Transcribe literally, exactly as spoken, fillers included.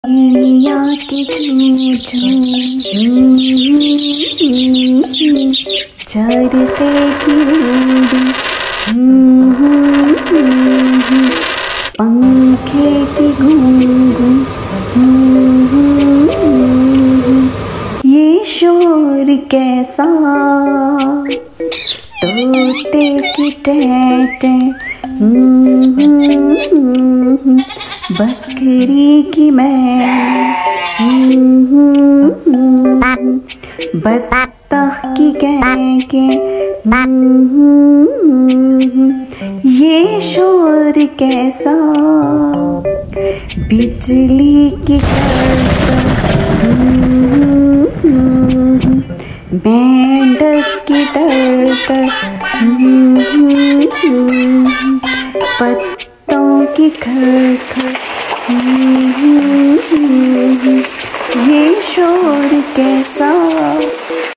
चिड़िया के चूं चूं चरते की रूड़ी, पंखे की गूंगू, ये शोर कैसा, तोते की टैटे, बकरी की मैने, बत्तख की कैके, ये शोर कैसा, बिजली की कड़कड़, मेंढक की टड़टड़, पत्तों की खड़खड़, ये शोर कैसा।